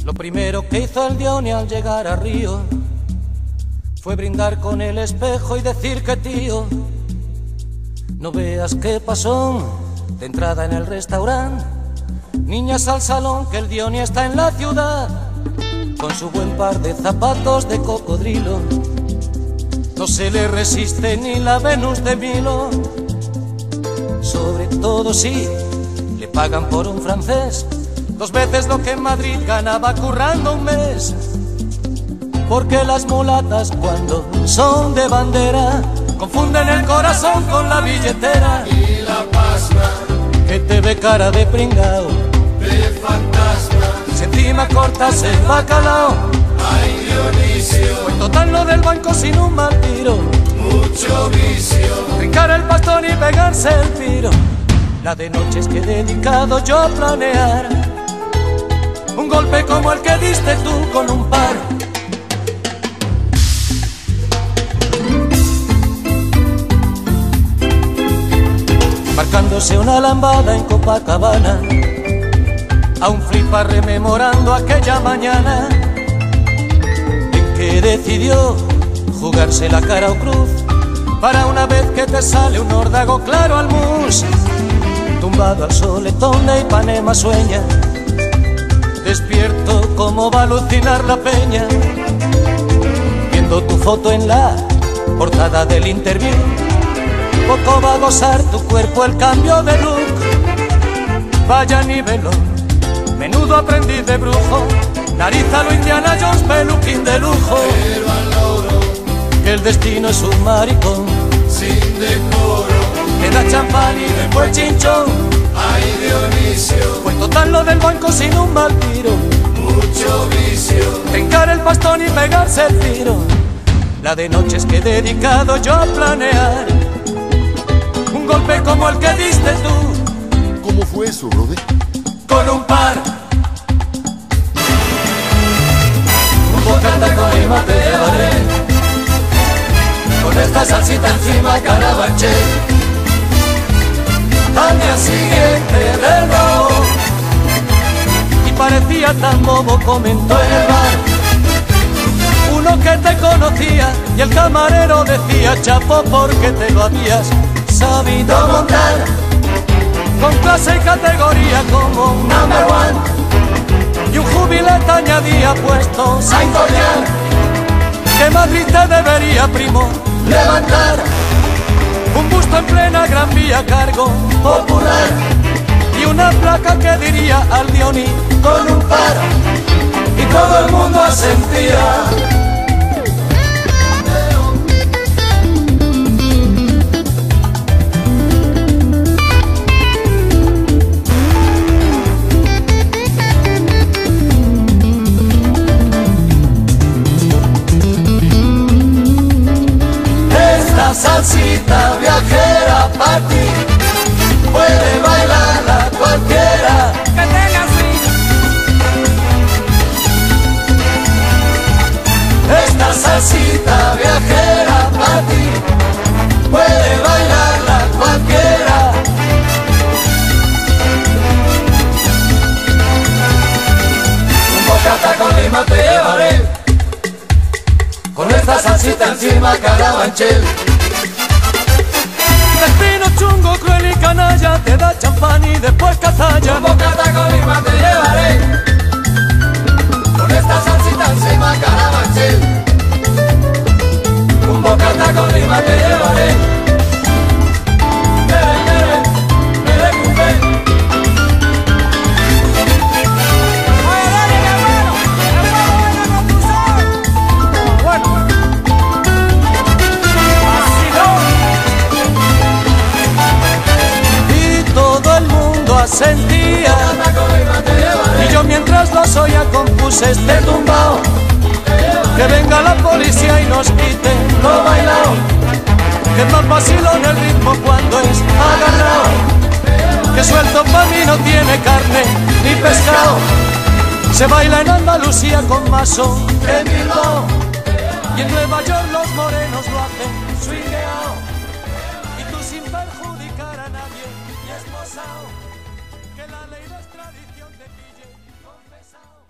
Lo primero que hizo el Diony al llegar a Río fue brindar con el espejo y decir que tío, no veas qué pasó de entrada en el restaurante. Niñas al salón que el Diony está en la ciudad, con su buen par de zapatos de cocodrilo. No se le resiste ni la Venus de Milo, sobre todo si le pagan por un francés 2 veces lo que en Madrid ganaba currando un mes. Porque las mulatas cuando son de bandera confunden el corazón con la billetera. Y la pasma que te ve cara de pringao, de fantasma, si encima cortas el bacalao. ay Dionisio, Fue total lo del banco sin un mal tiro, mucho vicio. trincar el bastón y pegarse el tiro. La de noches que he dedicado yo a planear un golpe como el que diste tú con un par. Marcándose una lambada en Copacabana, aún flipa rememorando aquella mañana en que decidió jugarse la cara o cruz para una vez que te sale un órdago claro al mus. Tumbado al soletón de Ipanema sueña, despierto como va a alucinar la peña, viendo tu foto en la portada del Interview. Poco va a gozar tu cuerpo el cambio de look. Vaya nivelón, menudo aprendiz de brujo, nariz a lo Indiana Jones, peluquín de lujo. Pero al loro, Que el destino es un maricón, sin decoro, te da champán y después chinchón. ay Dionisio, Fue total lo del banco sin un mal tiro, mucho vicio. trincar el bastón y pegarse el tiro. La de noches que he dedicado yo a planear un golpe como el que diste tú ¿Cómo fue eso, brother? con un par. Un bocata con lima te llevaré, con esta salsita encima carabanchel. Al día siguiente del robo, y parecía tan bobo, comentó en el bar uno que te conocía, y el camarero decía chapo porque te lo habías sabido montar con clase y categoría como un number one. Y un jubilete añadía puestos a encoñar, que Madrid te debería, primo, levantar un busto en plena Gran Vía, cargo popular, y una placa que diría al Diony con un par, y todo el mundo asentía. Esta salsita viajera para ti, puede bailarla cualquiera que tenga así. Esta salsita viajera para ti, puede bailarla cualquiera. Un bocata con lima te llevaré, con esta salsita encima carabanchel. Destino chungo, cruel y canalla, te da champán y después cazalla. Un bocata con lima te llevaré, con esta salsita encima carabanchel. Un bocata con lima te llevaré. Mere, mere, mere, cupé. Y todo el mundo asentía, Bocata con lima te llevaré, y yo mientras los oía compuse este tumbao. Que venga la policía y nos quite lo bailao, que es más vacilón el ritmo cuando es agarrao, que suelto pa' mí no tiene carne ni pescado. Se baila en Andalucía con más son que en Bilbao, y en Nueva York los morenos lo hacen swingueao, y tú sin perjudicar a nadie y esposao, que la ley de extradición te pille confesao.